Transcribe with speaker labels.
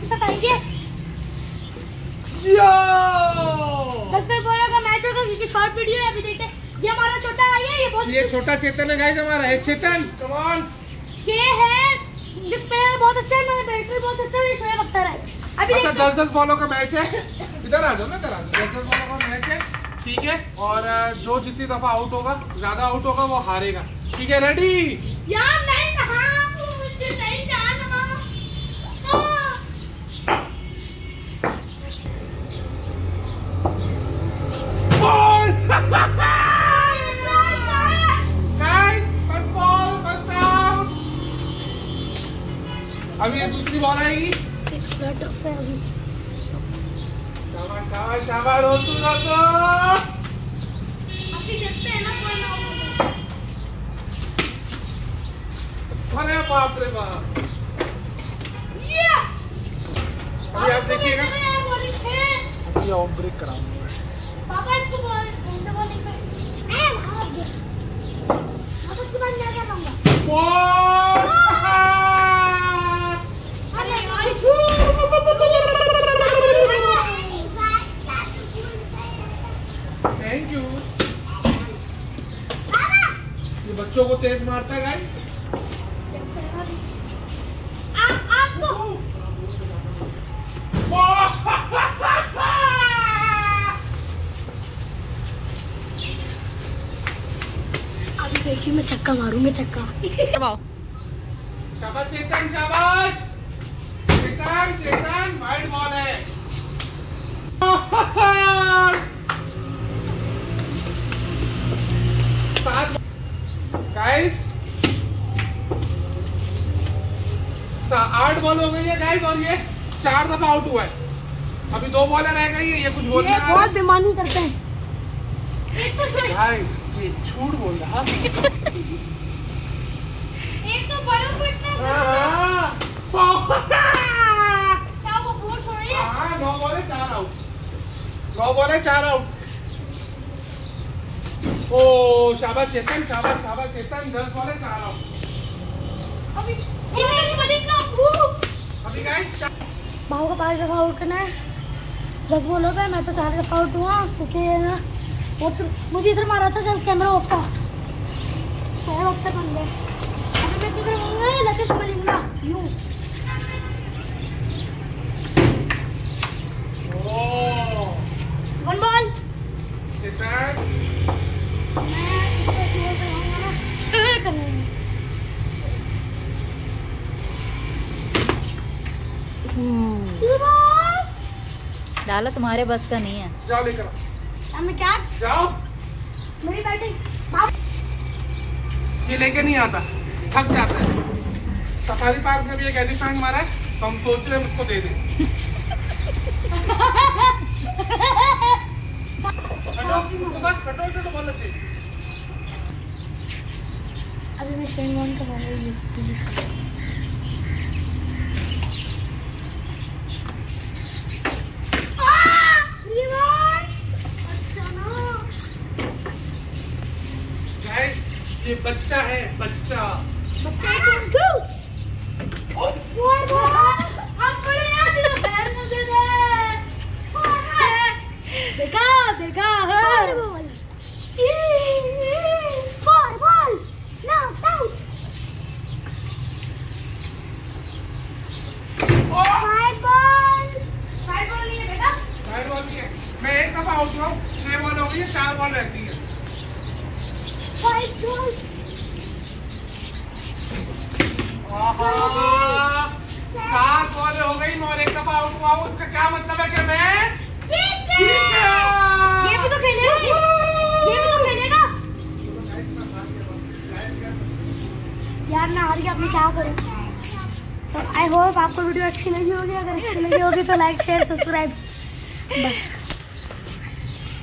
Speaker 1: आपके साथ आएंगे। 10 बॉलों का मैच होगा क्योंकि शॉर्ट वीडियो है। अभी देखते हैं। ये हमारा छोटा है, ये बहुत
Speaker 2: छोटा चेतन है गाइस हमारा। है चेतन, कम ऑन।
Speaker 1: ये है डिस्प्ले बहुत अच्छा है, मेरा बैटरी बहुत अच्छा है। ये शोएब अख्तर है। अभी
Speaker 2: अच्छा 10 बॉलों का मैच है। इधर आ जाओ ना, इधर आ जाओ। 10 बॉलों का मैच है, ठीक है। और जो जितनी दफा आउट होगा, ज्यादा आउट होगा वो हारेगा, ठीक है। रेडी?
Speaker 1: यार नहीं कहां मुझे नहीं जाना।
Speaker 2: Ball guys, first ball, first out. अभी ये दूसरी बॉल आएगी। शाबाश शाबाश शाबाश, रोतू रोतू।
Speaker 1: अभी देखते हैं ना कौन आउट होगा।
Speaker 2: अरे बाप रे बाप।
Speaker 1: ये
Speaker 2: अभी आप देखिएगा, अभी ऑफ ब्रेक कराऊंगा।
Speaker 1: पापा इसको बॉल नहीं कर। अब उसके बाद मैं क्या करूंगा?
Speaker 2: बॉल
Speaker 1: अरे यार
Speaker 2: थैंक यू। ये बच्चों को तेज मारता है गाइस।
Speaker 1: आप तो अभी देखिए मैं छक्का मारूंगा, छक्का।
Speaker 2: शाबाश चेतन, शाबाश चेतन। चेतन वाइड बॉल है। गाइस 8 बॉल हो गई है गाइस, और ये 4 दफा आउट हुआ है। अभी 2 बॉलें रह गई है। ये कुछ बोल रहा है,
Speaker 1: बहुत बेईमानी करते हैं।
Speaker 2: गाइस ये झूठ बोल रहा है।
Speaker 1: एक तो बड़ों को इतना क्या वो बोल छोड़िए।
Speaker 2: हाँ 9 बॉलें 4 आउट, 9 बॉलें 4 आउट। ओ शाबाश चेतन, शाबाश शाबाश चेतन। 10 बॉलें 4 आउट।
Speaker 1: अभी
Speaker 2: गाइस
Speaker 1: बाबू को 5 दफा आउट करना है। 10 बॉलों पे मैं तो 4 दफा आउट हुआ क्योंकि ना वो तो मुझे इधर मारा था जब कैमरा ऑफ था। शोएब अख्तर बन गए। अभी मैं किधर रहूंगा? लकेश मलिंगा यूं।
Speaker 2: ओ
Speaker 1: 1 बॉल।
Speaker 2: चेतन
Speaker 1: मैं इसको शोर कराऊंगा ना। करूंगा।
Speaker 3: डाला तुम्हारे बस का नहीं है।
Speaker 2: जाओ लेकर
Speaker 1: मैं क्या
Speaker 2: जाओ।
Speaker 1: मेरी बैटिंग
Speaker 2: ये लेके नहीं आता, थक जाता है। सफारी पार्क में भी एक एलिफेंट मारा है, तो हम सोच रहे हैं उसको दे दें। तो बोल लेते।
Speaker 1: अभी मैं शेन वन करवाऊंगी।
Speaker 2: ये बच्चा है, बच्चा।
Speaker 1: बच्चा है देखा देखा
Speaker 2: मैं एक दफा आउट हुआ, 6 बॉल हो गई है, 4 बॉल रहती है। 7 बॉल हो गई और एक दफा आउट हुआ। उसका क्या मतलब है कि मैं
Speaker 1: ठीक है। ये भी तो खेलेगा, ये भी तो खेलेगा। यार ना हार के आपने क्या करें। तो आई होप आपको वीडियो अच्छी लगी होगी। अगर अच्छी लगी होगी तो लाइक शेयर सब्सक्राइब बस।